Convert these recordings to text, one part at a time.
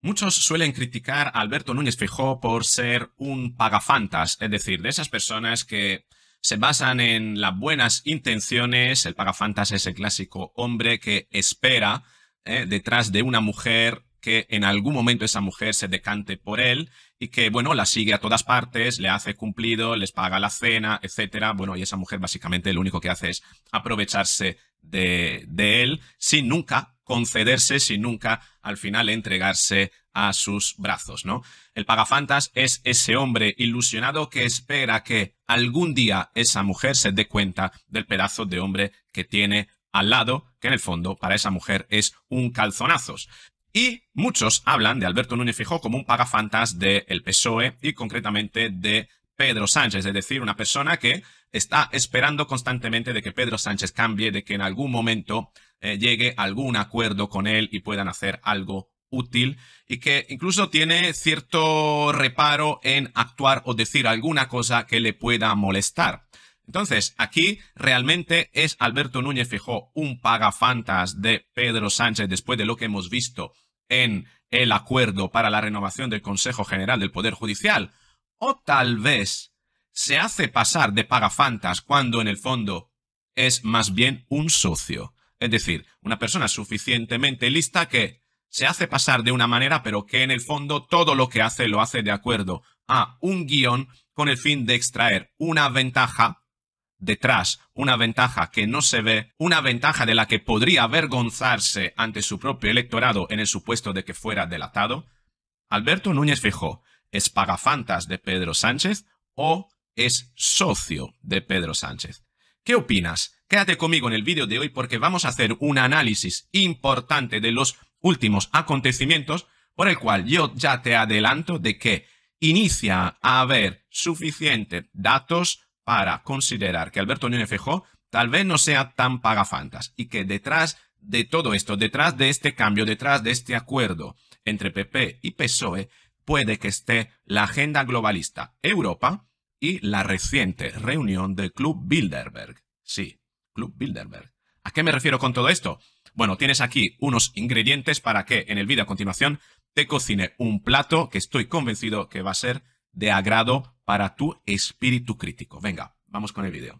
Muchos suelen criticar a Alberto Núñez Feijóo por ser un pagafantas, es decir, de esas personas que se basan en las buenas intenciones. El pagafantas es el clásico hombre que espera detrás de una mujer que en algún momento esa mujer se decante por él y que, bueno, la sigue a todas partes, le hace cumplido, les paga la cena, etcétera. Bueno, y esa mujer básicamente lo único que hace es aprovecharse de él sin nunca concederse, sin nunca al final entregarse a sus brazos, ¿no? El pagafantas es ese hombre ilusionado que espera que algún día esa mujer se dé cuenta del pedazo de hombre que tiene al lado, que en el fondo para esa mujer es un calzonazos. Y muchos hablan de Alberto Núñez Feijóo como un pagafantas del PSOE y concretamente de Pedro Sánchez, es decir, una persona que está esperando constantemente de que Pedro Sánchez cambie, de que en algún momento llegue a algún acuerdo con él y puedan hacer algo útil, y que incluso tiene cierto reparo en actuar o decir alguna cosa que le pueda molestar. Entonces, aquí realmente es Alberto Núñez Feijóo un pagafantas de Pedro Sánchez después de lo que hemos visto en el acuerdo para la renovación del Consejo General del Poder Judicial, o tal vez se hace pasar de pagafantas cuando en el fondo es más bien un socio. Es decir, una persona suficientemente lista que se hace pasar de una manera, pero que en el fondo todo lo que hace lo hace de acuerdo a un guión con el fin de extraer una ventaja detrás, una ventaja que no se ve, una ventaja de la que podría avergonzarse ante su propio electorado en el supuesto de que fuera delatado. ¿Alberto Núñez Feijóo es pagafantas de Pedro Sánchez o es socio de Pedro Sánchez? ¿Qué opinas? Quédate conmigo en el vídeo de hoy porque vamos a hacer un análisis importante de los últimos acontecimientos, por el cual yo ya te adelanto de que inicia a haber suficientes datos para considerar que Alberto Núñez Feijóo tal vez no sea tan pagafantas y que detrás de todo esto, detrás de este cambio, detrás de este acuerdo entre PP y PSOE, puede que esté la agenda globalista Europa y la reciente reunión del Club Bilderberg. Sí, Club Bilderberg. ¿A qué me refiero con todo esto? Bueno, tienes aquí unos ingredientes para que en el vídeo a continuación te cocine un plato que estoy convencido que va a ser de agrado para tu espíritu crítico. Venga, vamos con el vídeo.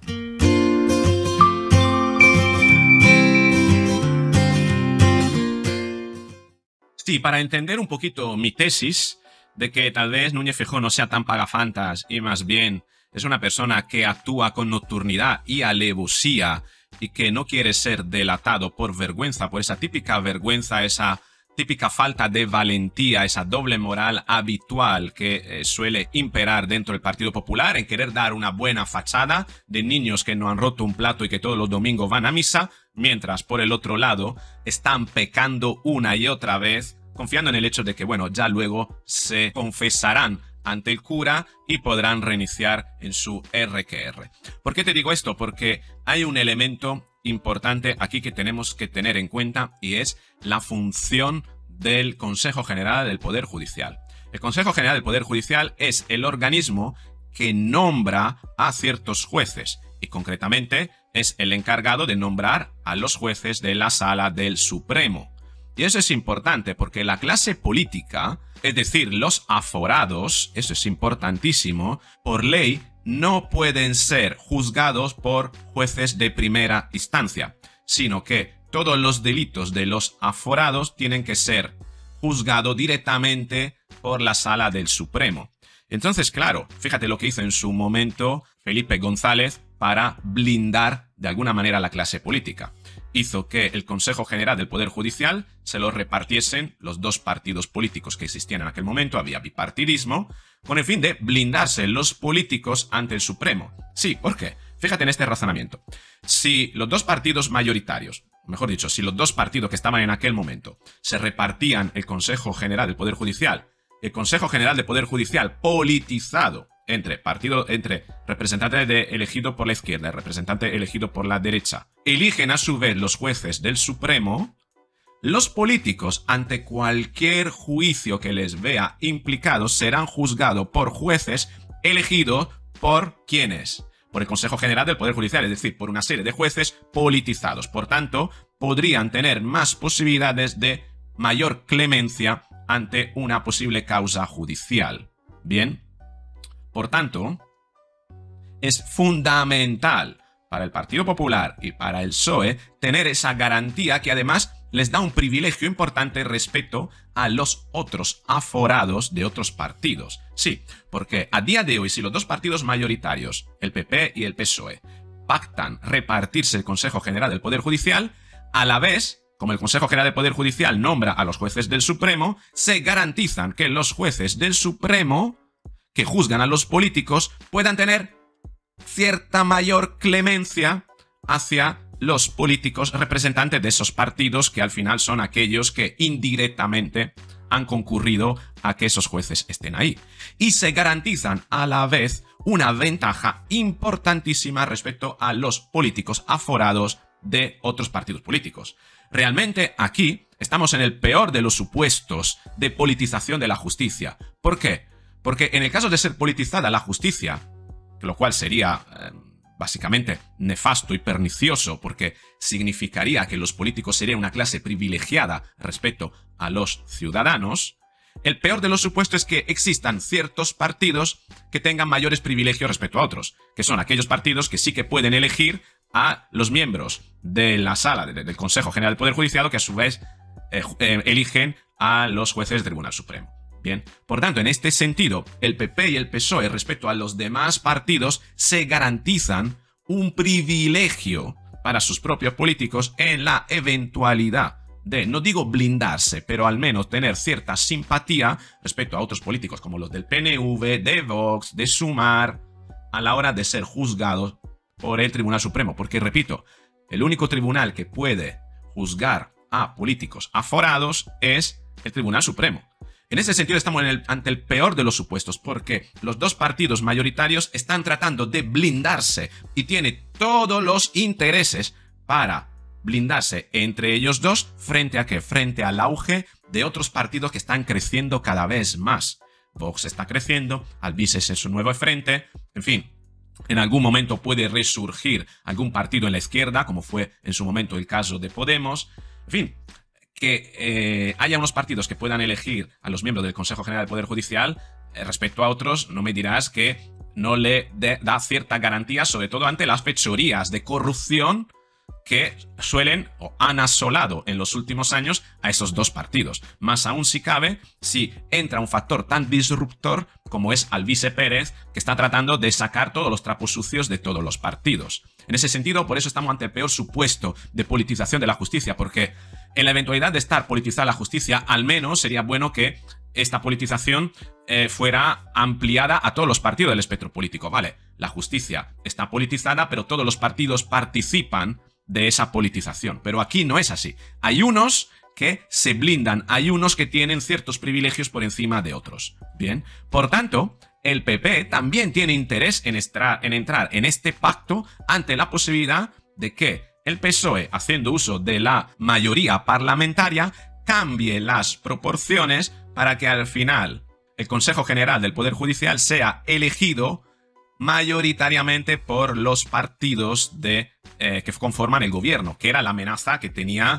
Sí, para entender un poquito mi tesis de que tal vez Núñez Feijóo no sea tan pagafantas y más bien es una persona que actúa con nocturnidad y alevosía y que no quiere ser delatado por vergüenza, por esa típica vergüenza, esa típica falta de valentía, esa doble moral habitual que suele imperar dentro del Partido Popular en querer dar una buena fachada de niños que no han roto un plato y que todos los domingos van a misa, mientras por el otro lado están pecando una y otra vez, confiando en el hecho de que, bueno, ya luego se confesarán ante el cura y podrán reiniciar en su RQR. ¿Por qué te digo esto? Porque hay un elemento importante aquí que tenemos que tener en cuenta y es la función del Consejo General del Poder Judicial. El Consejo General del Poder Judicial es el organismo que nombra a ciertos jueces y concretamente es el encargado de nombrar a los jueces de la Sala del Supremo. Y eso es importante porque la clase política, es decir, los aforados, eso es importantísimo, por ley no pueden ser juzgados por jueces de primera instancia, sino que todos los delitos de los aforados tienen que ser juzgados directamente por la Sala del Supremo. Entonces, claro, fíjate lo que hizo en su momento Felipe González para blindar de alguna manera la clase política. Hizo que el Consejo General del Poder Judicial se lo repartiesen los dos partidos políticos que existían en aquel momento, había bipartidismo, con el fin de blindarse los políticos ante el Supremo. Sí, ¿por qué? Fíjate en este razonamiento. Si los dos partidos mayoritarios, mejor dicho, si los dos partidos que estaban en aquel momento se repartían el Consejo General del Poder Judicial, el Consejo General del Poder Judicial politizado entre representantes elegido por la izquierda y representante elegido por la derecha, eligen a su vez los jueces del Supremo, los políticos ante cualquier juicio que les vea implicados serán juzgados por jueces elegidos por ¿quiénes? Por el Consejo General del Poder Judicial, es decir, por una serie de jueces politizados. Por tanto, podrían tener más posibilidades de mayor clemencia ante una posible causa judicial. Bien, por tanto, es fundamental para el Partido Popular y para el PSOE tener esa garantía que además les da un privilegio importante respecto a los otros aforados de otros partidos. Sí, porque a día de hoy, si los dos partidos mayoritarios, el PP y el PSOE, pactan repartirse el Consejo General del Poder Judicial, a la vez, como el Consejo General del Poder Judicial nombra a los jueces del Supremo, se garantizan que los jueces del Supremo, que juzgan a los políticos, puedan tener cierta mayor clemencia hacia los políticos representantes de esos partidos que al final son aquellos que indirectamente han concurrido a que esos jueces estén ahí. Y se garantizan a la vez una ventaja importantísima respecto a los políticos aforados de otros partidos políticos. Realmente aquí estamos en el peor de los supuestos de politización de la justicia. ¿Por qué? Porque en el caso de ser politizada la justicia, lo cual sería básicamente nefasto y pernicioso porque significaría que los políticos serían una clase privilegiada respecto a los ciudadanos, el peor de los supuestos es que existan ciertos partidos que tengan mayores privilegios respecto a otros, que son aquellos partidos que sí que pueden elegir a los miembros de la sala del Consejo General del Poder Judicial, que a su vez eligen a los jueces del Tribunal Supremo. Bien, por tanto, en este sentido, el PP y el PSOE respecto a los demás partidos se garantizan un privilegio para sus propios políticos en la eventualidad de, no digo blindarse, pero al menos tener cierta simpatía respecto a otros políticos como los del PNV, de Vox, de Sumar, a la hora de ser juzgados por el Tribunal Supremo. Porque, repito, el único tribunal que puede juzgar a políticos aforados es el Tribunal Supremo. En ese sentido estamos ante el peor de los supuestos, porque los dos partidos mayoritarios están tratando de blindarse y tienen todos los intereses para blindarse entre ellos dos frente a ¿qué? Frente al auge de otros partidos que están creciendo cada vez más. Vox está creciendo, Albises es su nuevo frente, en fin. En algún momento puede resurgir algún partido en la izquierda, como fue en su momento el caso de Podemos. En fin, que haya unos partidos que puedan elegir a los miembros del Consejo General del Poder Judicial respecto a otros, no me dirás que no le da cierta garantía, sobre todo ante las fechorías de corrupción que suelen o han asolado en los últimos años a esos dos partidos. Más aún si cabe, si entra un factor tan disruptor como es Alvise Pérez, que está tratando de sacar todos los trapos sucios de todos los partidos. En ese sentido, por eso estamos ante el peor supuesto de politización de la justicia, porque en la eventualidad de estar politizada la justicia, al menos sería bueno que esta politización fuera ampliada a todos los partidos del espectro político. Vale, la justicia está politizada, pero todos los partidos participan de esa politización. Pero aquí no es así. Hay unos que se blindan, hay unos que tienen ciertos privilegios por encima de otros. Bien, por tanto, el PP también tiene interés en entrar en este pacto ante la posibilidad de que el PSOE, haciendo uso de la mayoría parlamentaria, cambie las proporciones para que al final el Consejo General del Poder Judicial sea elegido mayoritariamente por los partidos que conforman el gobierno, que era la amenaza que tenía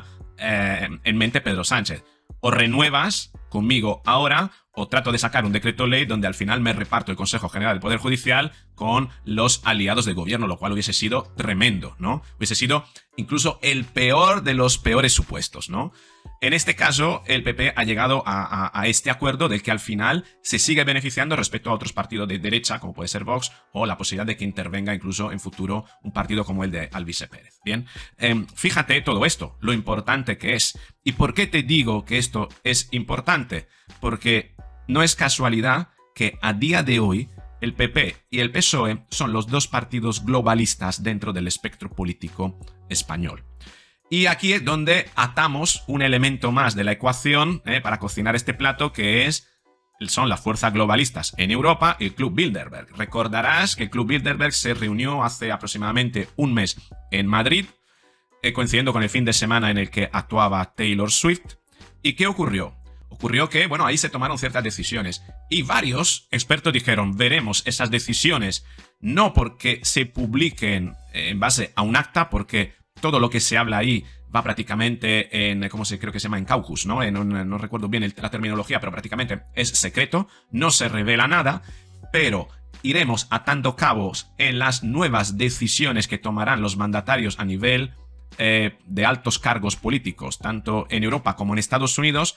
en mente Pedro Sánchez. O renuevas conmigo ahora, o trato de sacar un decreto ley donde al final me reparto el Consejo General del Poder Judicial con los aliados del gobierno, lo cual hubiese sido tremendo, ¿no? Hubiese sido incluso el peor de los peores supuestos, ¿no? En este caso, el PP ha llegado a este acuerdo del que al final se sigue beneficiando respecto a otros partidos de derecha, como puede ser Vox, o la posibilidad de que intervenga incluso en futuro un partido como el de Alvise Pérez. Bien, fíjate todo esto, lo importante que es. ¿Y por qué te digo que esto es importante? Porque no es casualidad que a día de hoy el PP y el PSOE son los dos partidos globalistas dentro del espectro político español. Y aquí es donde atamos un elemento más de la ecuación para cocinar este plato, que son las fuerzas globalistas en Europa y el Club Bilderberg. Recordarás que el Club Bilderberg se reunió hace aproximadamente un mes en Madrid, coincidiendo con el fin de semana en el que actuaba Taylor Swift. ¿Y qué ocurrió? Ocurrió que, bueno, ahí se tomaron ciertas decisiones y varios expertos dijeron, veremos esas decisiones no porque se publiquen en base a un acta, porque todo lo que se habla ahí va prácticamente en, creo que se llama en caucus, ¿no? No recuerdo bien la terminología, pero prácticamente es secreto, no se revela nada, pero iremos atando cabos en las nuevas decisiones que tomarán los mandatarios a nivel de altos cargos políticos, tanto en Europa como en Estados Unidos,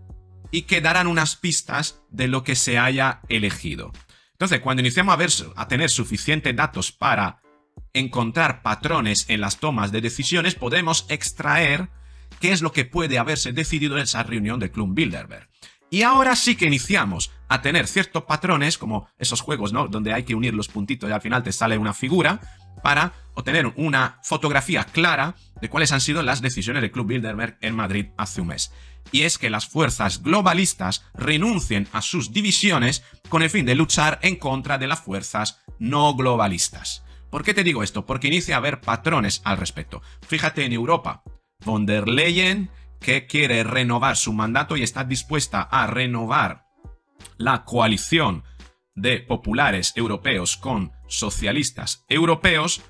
y que darán unas pistas de lo que se haya elegido. Entonces, cuando iniciamos a tener suficientes datos para encontrar patrones en las tomas de decisiones, podemos extraer qué es lo que puede haberse decidido en esa reunión del Club Bilderberg. Y ahora sí que iniciamos a tener ciertos patrones, como esos juegos, ¿no?, donde hay que unir los puntitos y al final te sale una figura, para obtener una fotografía clara de cuáles han sido las decisiones del Club Bilderberg en Madrid hace un mes. Y es que las fuerzas globalistas renuncien a sus divisiones con el fin de luchar en contra de las fuerzas no globalistas. ¿Por qué te digo esto? Porque inicia a haber patrones al respecto. Fíjate en Europa, von der Leyen, que quiere renovar su mandato y está dispuesta a renovar la coalición de populares europeos con socialistas europeos,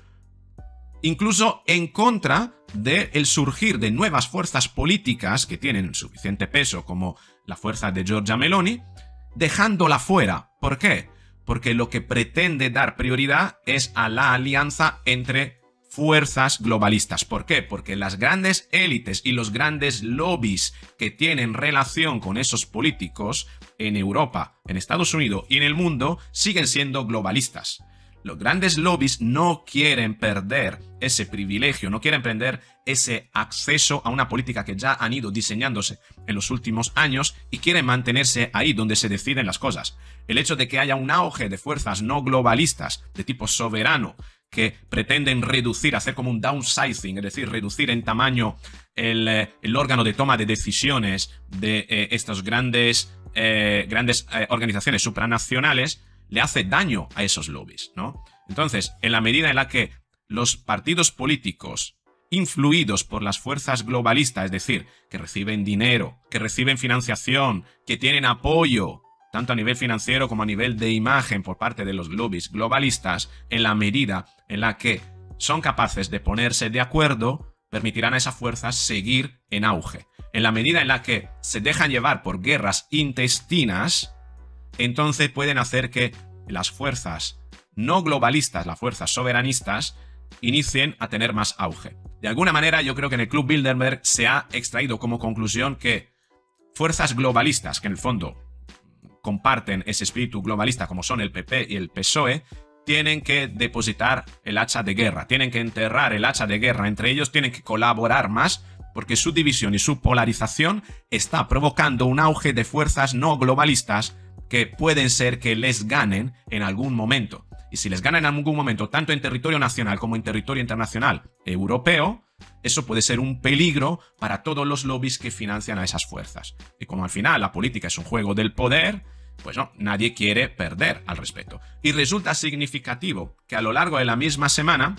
incluso en contra del surgir de nuevas fuerzas políticas que tienen suficiente peso como la fuerza de Giorgia Meloni, dejándola fuera. ¿Por qué? Porque lo que pretende dar prioridad es a la alianza entre fuerzas globalistas. ¿Por qué? Porque las grandes élites y los grandes lobbies que tienen relación con esos políticos en Europa, en Estados Unidos y en el mundo siguen siendo globalistas. Los grandes lobbies no quieren perder ese privilegio, no quieren perder ese acceso a una política que ya han ido diseñándose en los últimos años y quieren mantenerse ahí donde se deciden las cosas. El hecho de que haya un auge de fuerzas no globalistas de tipo soberano que pretenden reducir, hacer como un downsizing, es decir, reducir en tamaño el órgano de toma de decisiones de estas grandes organizaciones supranacionales, le hace daño a esos lobbies, ¿no? Entonces, en la medida en la que los partidos políticos influidos por las fuerzas globalistas, es decir, que reciben dinero, que reciben financiación, que tienen apoyo, tanto a nivel financiero como a nivel de imagen por parte de los lobbies globalistas, en la medida en la que son capaces de ponerse de acuerdo, permitirán a esas fuerzas seguir en auge. En la medida en la que se dejan llevar por guerras intestinas, entonces pueden hacer que las fuerzas no globalistas, las fuerzas soberanistas, inicien a tener más auge. De alguna manera, yo creo que en el Club Bilderberg se ha extraído como conclusión que fuerzas globalistas, que en el fondo comparten ese espíritu globalista como son el PP y el PSOE, tienen que depositar el hacha de guerra, tienen que enterrar el hacha de guerra entre ellos, tienen que colaborar más, porque su división y su polarización está provocando un auge de fuerzas no globalistas que pueden ser que les ganen en algún momento. Y si les ganan en algún momento, tanto en territorio nacional como en territorio internacional europeo, eso puede ser un peligro para todos los lobbies que financian a esas fuerzas. Y como al final la política es un juego del poder, pues no, nadie quiere perder al respecto. Y resulta significativo que a lo largo de la misma semana,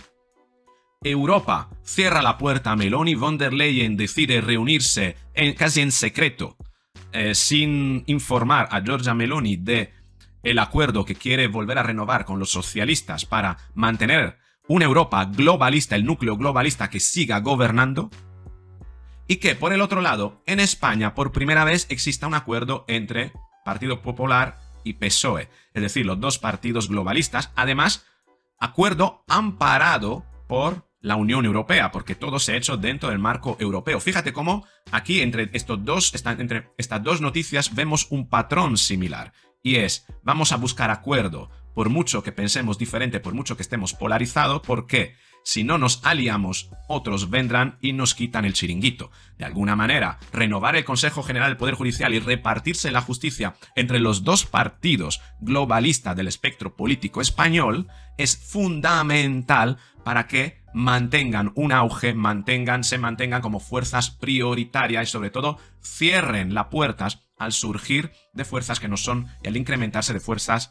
Europa cierra la puerta a Meloni, von der Leyen decide reunirse casi en secreto, sin informar a Giorgia Meloni de el acuerdo que quiere volver a renovar con los socialistas para mantener una Europa globalista, el núcleo globalista que siga gobernando, y que por el otro lado, en España por primera vez exista un acuerdo entre Partido Popular y PSOE, es decir, los dos partidos globalistas, además, acuerdo amparado por la Unión Europea, porque todo se ha hecho dentro del marco europeo. Fíjate cómo aquí entre estas dos noticias vemos un patrón similar, y es, vamos a buscar acuerdo, por mucho que pensemos diferente, por mucho que estemos polarizados, porque si no nos aliamos, otros vendrán y nos quitan el chiringuito. De alguna manera, renovar el Consejo General del Poder Judicial y repartirse la justicia entre los dos partidos globalistas del espectro político español es fundamental para que mantengan un auge, se mantengan como fuerzas prioritarias y sobre todo cierren las puertas al surgir de fuerzas que no son y al incrementarse de fuerzas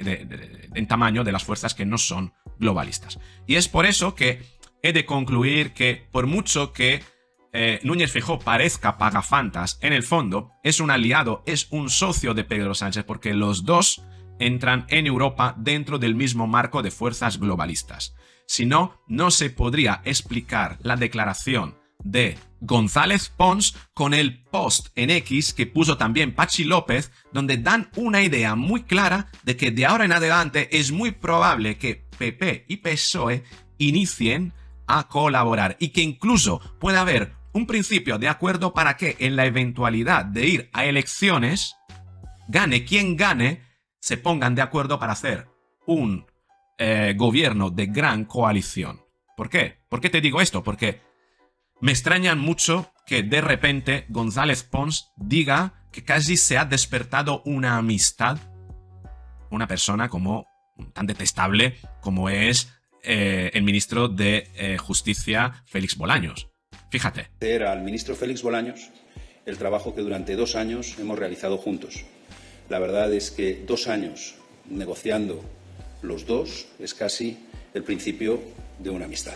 en tamaño de las fuerzas que no son globalistas. Y es por eso que he de concluir que por mucho que Núñez Feijóo parezca pagafantas, en el fondo es un aliado, es un socio de Pedro Sánchez, porque los dos entran en Europa dentro del mismo marco de fuerzas globalistas. Si no, no se podría explicar la declaración de González Pons con el post en X que puso también Patxi López, donde dan una idea muy clara de que de ahora en adelante es muy probable que PP y PSOE inicien a colaborar y que incluso pueda haber un principio de acuerdo para que en la eventualidad de ir a elecciones, gane quien gane, se pongan de acuerdo para hacer un gobierno de gran coalición. ¿Por qué? ¿Por qué te digo esto? Porque me extraña mucho que de repente González Pons diga que casi se ha despertado una amistad, una persona como tan detestable como es el ministro de Justicia, Félix Bolaños. Fíjate. Al ministro Félix Bolaños el trabajo que durante 2 años hemos realizado juntos. La verdad es que 2 años negociando los dos es casi el principio de una amistad.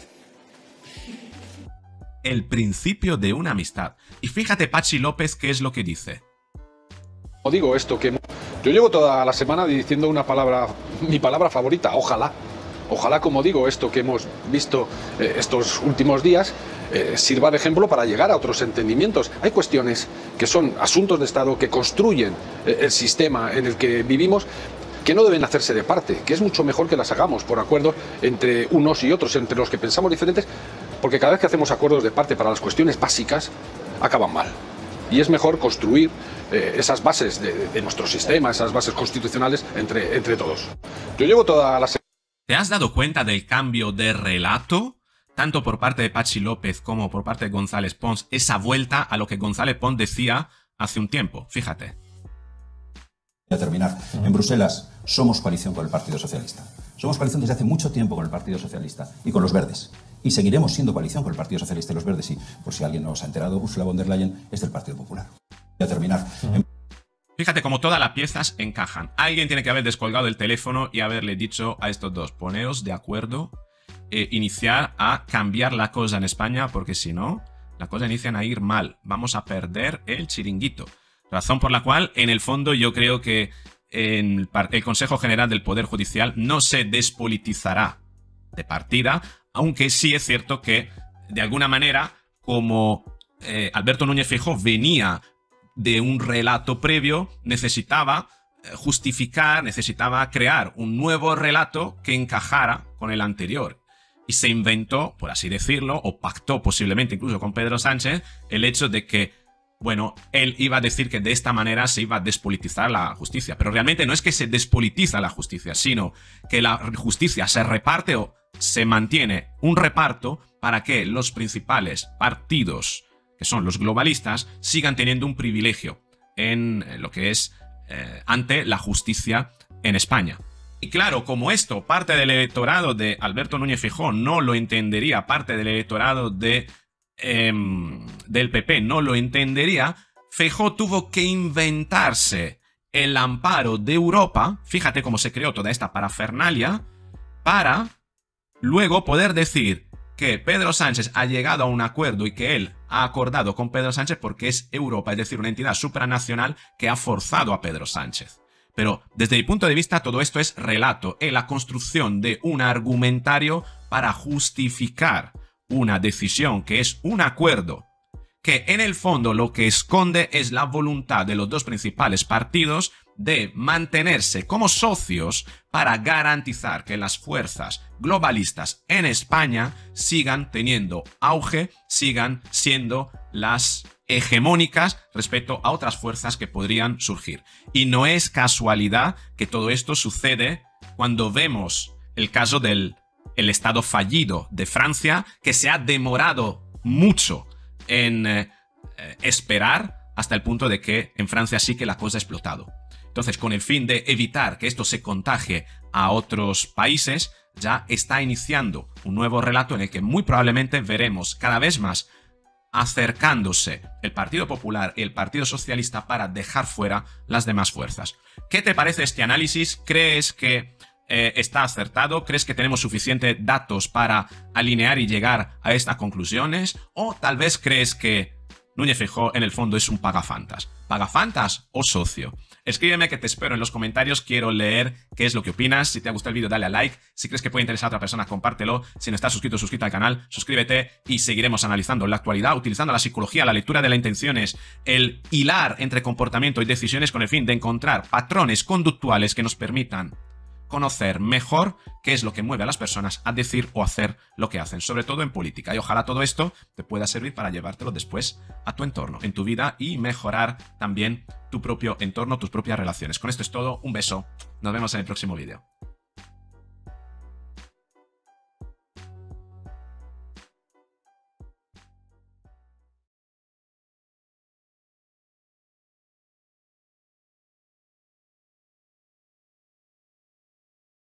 El principio de una amistad. Y fíjate Patxi López qué es lo que dice. Os digo esto, que yo llevo toda la semana diciendo una palabra, mi palabra favorita, ojalá. Ojalá, como digo, esto que hemos visto estos últimos días sirva de ejemplo para llegar a otros entendimientos. Hay cuestiones que son asuntos de Estado que construyen el sistema en el que vivimos, que no deben hacerse de parte, que es mucho mejor que las hagamos por acuerdos entre unos y otros, entre los que pensamos diferentes, porque cada vez que hacemos acuerdos de parte para las cuestiones básicas, acaban mal. Y es mejor construir esas bases de nuestro sistema, esas bases constitucionales entre todos. Yo llevo toda la... ¿Te has dado cuenta del cambio de relato? Tanto por parte de Patxi López como por parte de González Pons, esa vuelta a lo que González Pons decía hace un tiempo. Fíjate. A terminar, en Bruselas somos coalición con el Partido Socialista. Somos coalición desde hace mucho tiempo con el Partido Socialista y con los Verdes. Y seguiremos siendo coalición con el Partido Socialista y los Verdes. Y, por si alguien no se ha enterado, Ursula von der Leyen es del Partido Popular. A terminar. Fíjate cómo todas las piezas encajan. Alguien tiene que haber descolgado el teléfono y haberle dicho a estos dos, poneos de acuerdo, iniciar a cambiar la cosa en España, porque si no, la cosa inicia a ir mal. Vamos a perder el chiringuito. Razón por la cual, en el fondo, yo creo que el Consejo General del Poder Judicial no se despolitizará de partida, aunque sí es cierto que, de alguna manera, como Alberto Núñez Feijóo venía de un relato previo, necesitaba justificar, necesitaba crear un nuevo relato que encajara con el anterior. Y se inventó, por así decirlo, o pactó posiblemente incluso con Pedro Sánchez, el hecho de que, bueno, él iba a decir que de esta manera se iba a despolitizar la justicia. Pero realmente no es que se despolitiza la justicia, sino que la justicia se reparte o se mantiene un reparto para que los principales partidos, que son los globalistas, sigan teniendo un privilegio en lo que es ante la justicia en España. Y claro, como esto parte del electorado de Alberto Núñez Feijóo no lo entendería, parte del electorado del PP no lo entendería, Feijóo tuvo que inventarse el amparo de Europa, fíjate cómo se creó toda esta parafernalia, para luego poder decir que Pedro Sánchez ha llegado a un acuerdo y que él ha acordado con Pedro Sánchez porque es Europa, es decir, una entidad supranacional que ha forzado a Pedro Sánchez. Pero desde mi punto de vista todo esto es relato, es la construcción de un argumentario para justificar una decisión que es un acuerdo, que en el fondo lo que esconde es la voluntad de los dos principales partidos de mantenerse como socios para garantizar que las fuerzas globalistas en España sigan teniendo auge, sigan siendo las hegemónicas respecto a otras fuerzas que podrían surgir. Y no es casualidad que todo esto sucede cuando vemos el caso del Estado fallido de Francia, que se ha demorado mucho en esperar hasta el punto de que en Francia sí que la cosa ha explotado. Entonces, con el fin de evitar que esto se contagie a otros países, ya está iniciando un nuevo relato en el que muy probablemente veremos cada vez más acercándose el Partido Popular y el Partido Socialista para dejar fuera las demás fuerzas. ¿Qué te parece este análisis? ¿Crees que está acertado? ¿Crees que tenemos suficientes datos para alinear y llegar a estas conclusiones? ¿O tal vez crees que Núñez Feijóo en el fondo es un pagafantas? ¿Pagafantas o socio? Escríbeme, que te espero en los comentarios. Quiero leer qué es lo que opinas. Si te ha gustado el vídeo, dale a like. Si crees que puede interesar a otra persona, compártelo. Si no estás suscrito, suscríbete al canal, suscríbete y seguiremos analizando la actualidad, utilizando la psicología, la lectura de las intenciones, el hilar entre comportamiento y decisiones con el fin de encontrar patrones conductuales que nos permitan conocer mejor qué es lo que mueve a las personas a decir o hacer lo que hacen, sobre todo en política. Y ojalá todo esto te pueda servir para llevártelo después a tu entorno, en tu vida, y mejorar también tu propio entorno, tus propias relaciones. Con esto es todo, un beso, nos vemos en el próximo vídeo.